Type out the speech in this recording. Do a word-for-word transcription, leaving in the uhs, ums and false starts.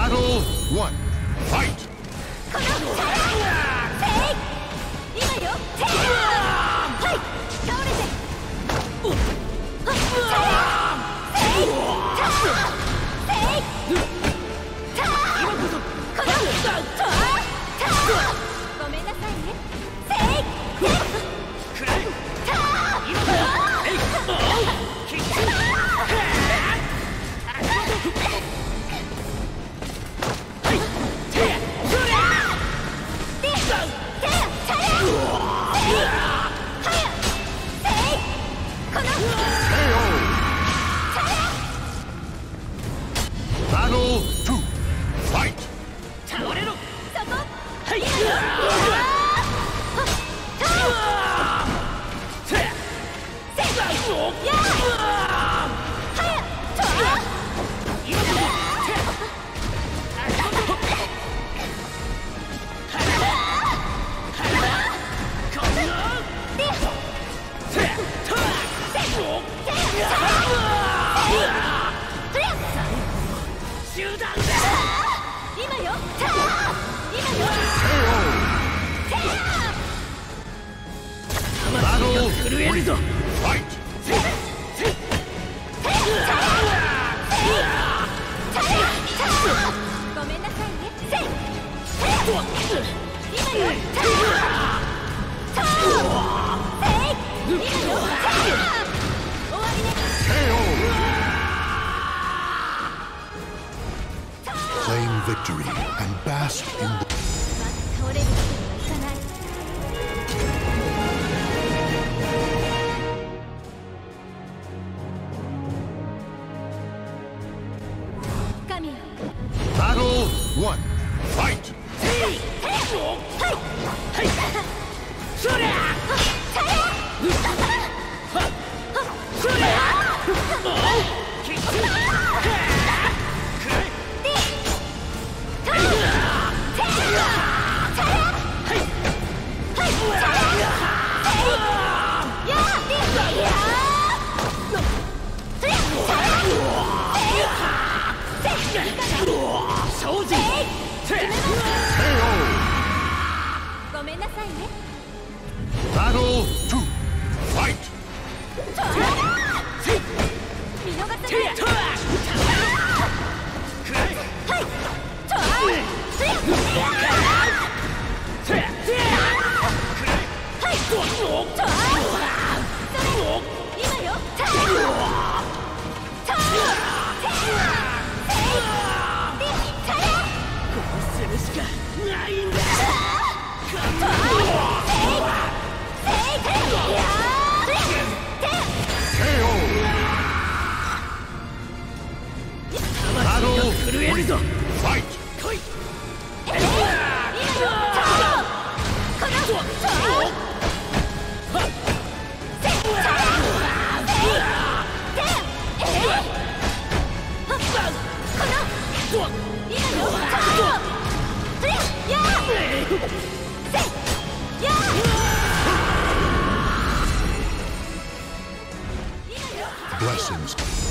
Battle one. Fight! このせい今よせいはい倒れてはっせいたせいた今こそこのたたごめんなさいねせいくらえた今こそえいキック Battle two. Fight! 倒れろそこはいや集団だ今よ今よ Battle 震えるぞ Fight! ごめんなさいね今よ今よ終わりね Claim victory and bask in the... 倒れるわけにはいかない神よ Battle one. Fight! そりゃそりゃごめんなさいね Battle two. Fight! 見逃さない今よこうするしかないんだ Battle 震えるぞ Fight! 来い今よこの Blessings.